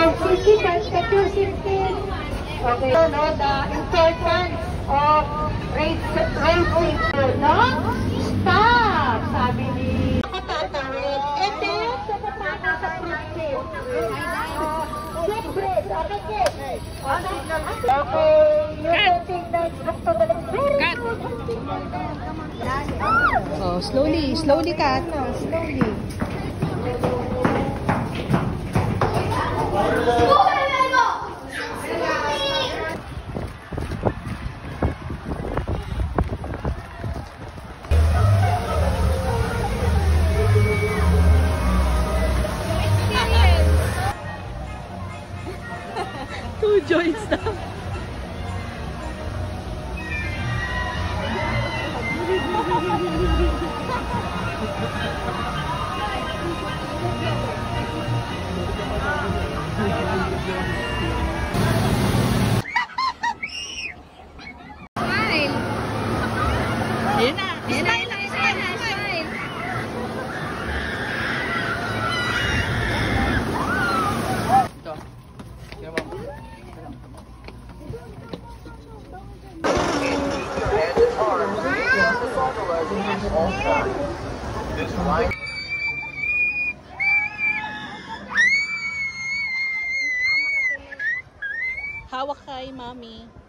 safety, check your safety. Okay, so no, the importance of road safety, no? Stop! Sabi ni katatawid. And then, sa kapana sa cruise. Siyempre, dapat okay, you don't think that very good. Oh, slowly cut. Slowly. Two joints na. Smile. Ayun na. Smile. Ito. Kaya mo. Hawak kay Mami.